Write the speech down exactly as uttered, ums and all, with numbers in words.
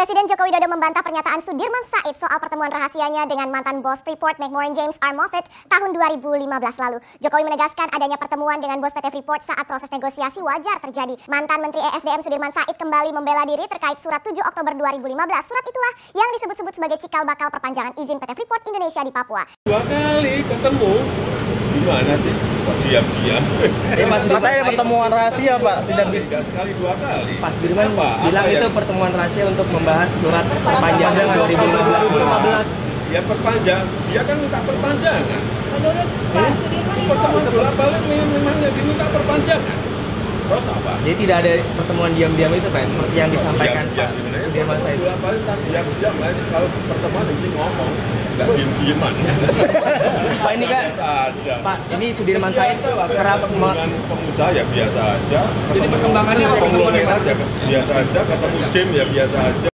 Presiden Joko Widodo membantah pernyataan Sudirman Said soal pertemuan rahasianya dengan mantan bos Freeport McMoran James R. Moffett tahun dua ribu lima belas lalu. Jokowi menegaskan adanya pertemuan dengan bos P T Freeport saat proses negosiasi wajar terjadi. Mantan Menteri E S D M Sudirman Said kembali membela diri terkait surat tujuh Oktober dua ribu lima belas. Surat itulah yang disebut-sebut sebagai cikal bakal perpanjangan izin P T Freeport Indonesia di Papua. Dua kali ketemu, gimana sih? Kok diam-diam? Ya, Mas katanya pertemuan rahasia, Pak. Tidak Tidak sekali dua kali. Pak Sudirman Apa? bilang Apa itu yang... pertemuan rahasia untuk membahas surat perpanjangan dua ribu lima belas. Ya perpanjang, dia kan minta perpanjangan. Menurut Pak Sudirman itu Pertemuan bolak-balik memangnya diminta perpanjangan. Terus apa? Jadi tidak ada pertemuan diam-diam itu, Pak, seperti yang disampaikan Diam, Pak diam, Sudirman Said. bolak-balik tak diam-diam aja. Kalau pertemuan mesti ngomong, nggak diem-dieman. Pak ini kan, Biasa aja. Pak ini Sudirman Said kerap dengan pengusaha ya biasa aja. Jadi perkembangannya apa? Konglomerat ya biasa aja, ketemu Jim ya biasa aja.